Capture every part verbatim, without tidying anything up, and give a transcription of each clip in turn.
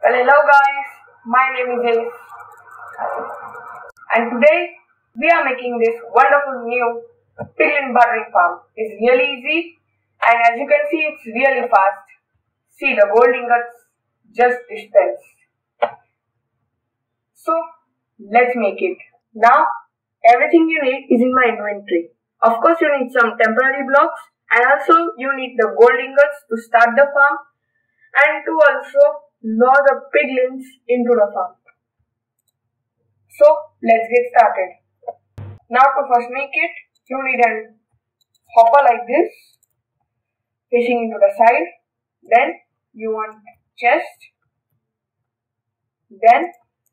Well, hello guys, my name is Ace, and today we are making this wonderful new piglin buttering farm. It's really easy, and as you can see, it's really fast. See, the gold ingots just dispense. So let's make it. Now everything you need is in my inventory. Of course, you need some temporary blocks, and also you need the gold ingots to start the farm and to also lure the piglins into the farm. So let's get started. Now to first make it, you need a hopper like this facing into the side. Then you want chest. Then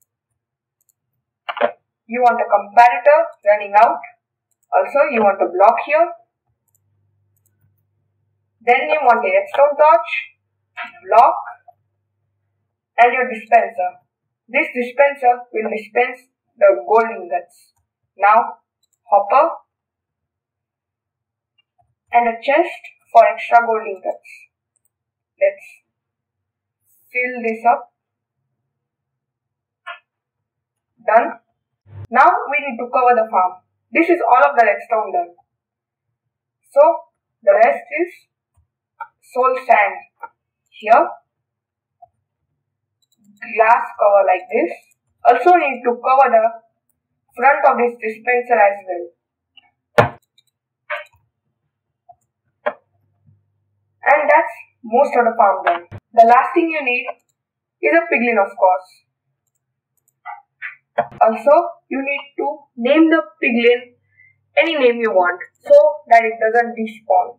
you want a comparator running out. Also you want a block here. Then you want a redstone torch, block, and your dispenser. This dispenser will dispense the gold ingots. Now hopper and a chest for extra gold ingots. Let's fill this up. Done. Now we need to cover the farm. This is all of the redstone done. So the rest is soul sand. Here, glass cover like this. Also need to cover the front of this dispenser as well. And that's most of the farm done. The last thing you need is a piglin, of course. Also, you need to name the piglin any name you want so that it doesn't despawn.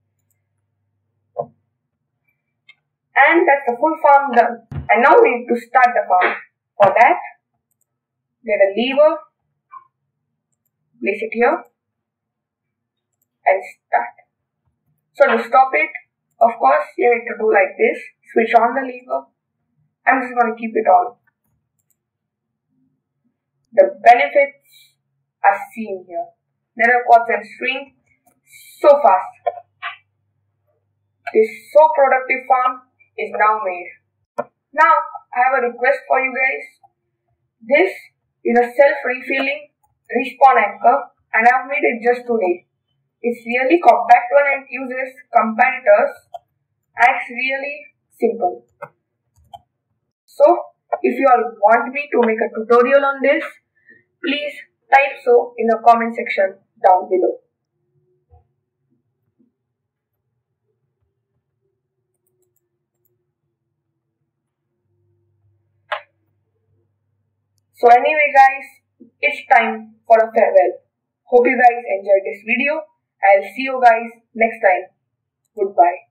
And that's the full farm done. And now we need to start the farm. For that, get a lever, place it here, and start. So to stop it, of course, you need to do like this. Switch on the lever. I'm just going to keep it on. The benefits are seen here. Nether quartz and string, so fast. This so productive farm is now made. Now I have a request for you guys. This is a self-refilling respawn anchor, and I have made it just today. It's really compact one and uses comparators, and it's really simple. So if you all want me to make a tutorial on this, please type so in the comment section down below. So anyway guys, it's time for a farewell. Hope you guys enjoyed this video. I'll see you guys next time. Goodbye.